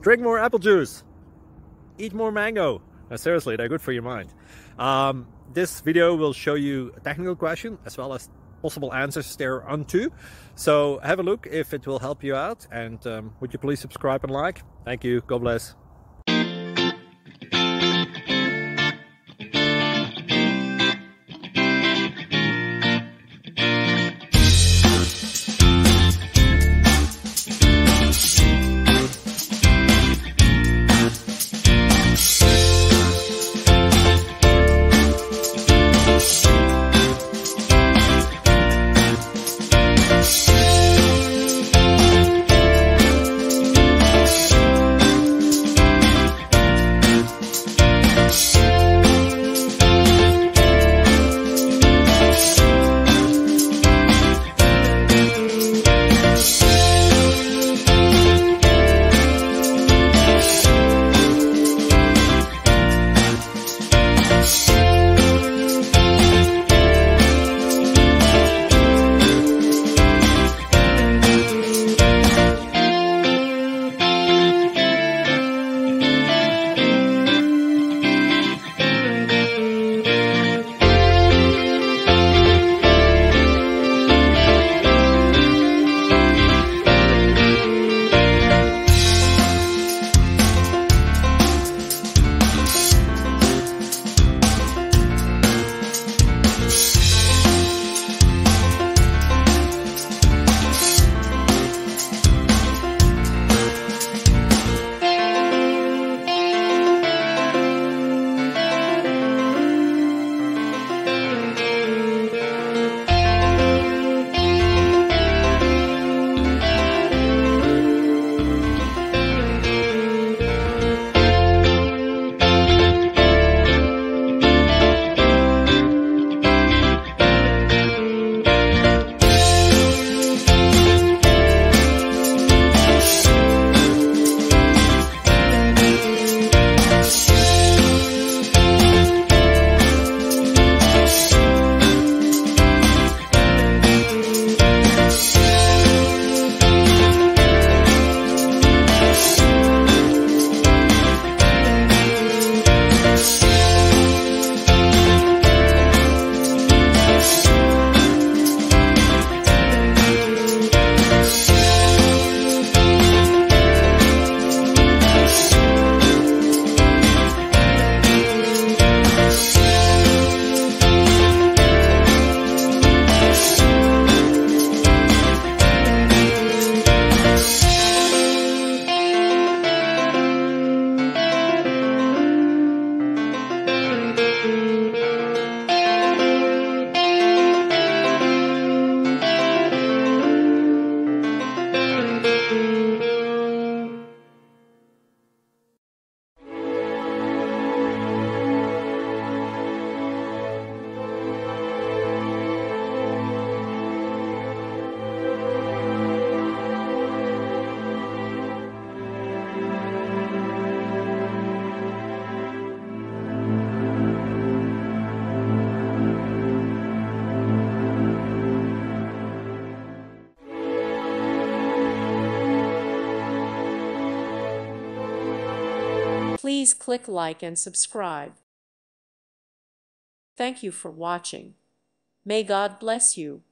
drink more apple juice, eat more mango. Seriously, they're good for your mind. This video will show you a technical question as well as possible answers thereunto. So have a look if it will help you out, and would you please subscribe and like? Thank you. God bless. Please click like and subscribe. Thank you for watching. May God bless you.